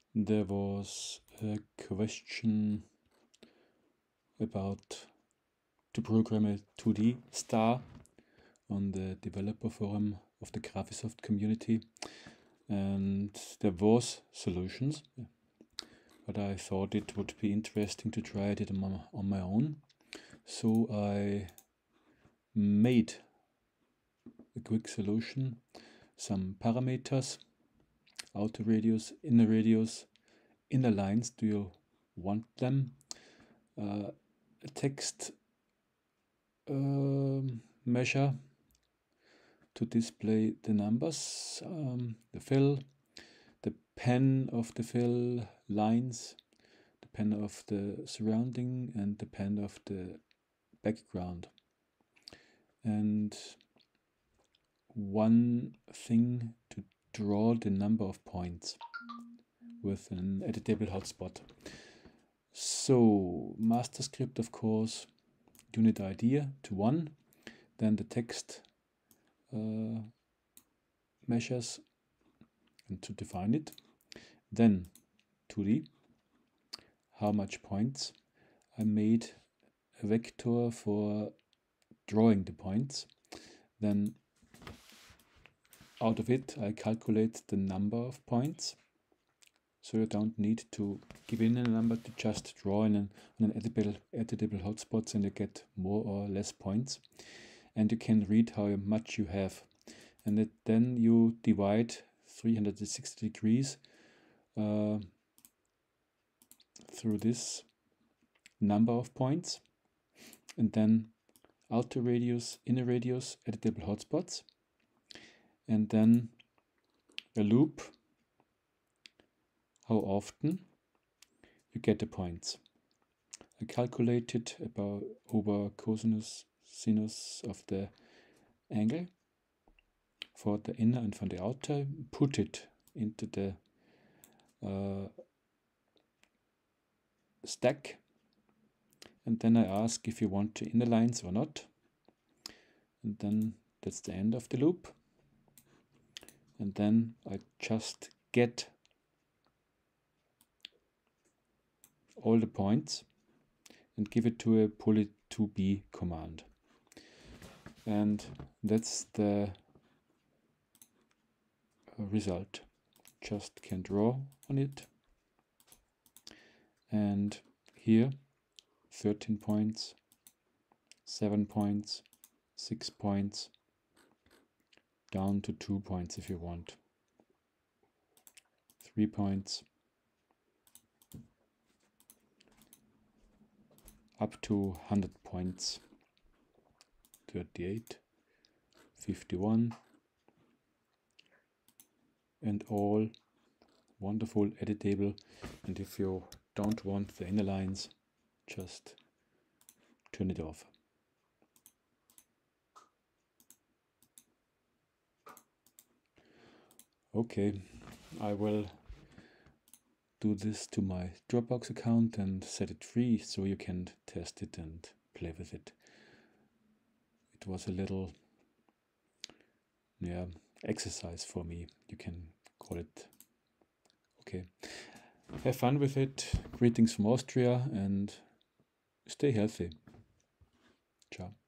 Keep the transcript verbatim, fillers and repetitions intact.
there was a question about to program a two D star on the developer forum of the Graphisoft community, and there was solutions, but I thought it would be interesting to try it on my, on my own. So I made a quick solution, some parameters, outer radius, inner radius, inner lines, do you want them, uh, a text uh, measure to display the numbers, um, the fill, the pen of the fill lines, the pen of the surrounding, and the pen of the background. And one thing to draw the number of points with an editable hotspot. So master script, of course, unit idea to one, then the text uh, measures and to define it, then two D, how much points. I made a vector for drawing the points, then out of it I calculate the number of points, so you don't need to give in a number, to just draw in an, on an editable, editable hotspots, and you get more or less points, and you can read how much you have, and it, then you divide three hundred sixty degrees uh, through this number of points, and then outer radius, inner radius, editable hotspots, and then a loop, how often you get the points. I calculated about over cosinus sinus of the angle for the inner and for the outer, put it into the uh, stack, and then I ask if you want the inner lines or not, and then that's the end of the loop, and then I just get all the points and give it to a poly two B command, and that's the result. Just can draw on it, and here thirteen points, seven points, six points, down to two points if you want, three points, up to one hundred points, thirty-eight, fifty-one, and all wonderful editable. And if you don't want the inner lines, just turn it off. Okay, I will do this to my Dropbox account and set it free so you can test it and play with it. It was a little yeah exercise for me, you can call it. Okay, have fun with it. Greetings from Austria and stay healthy. Ciao.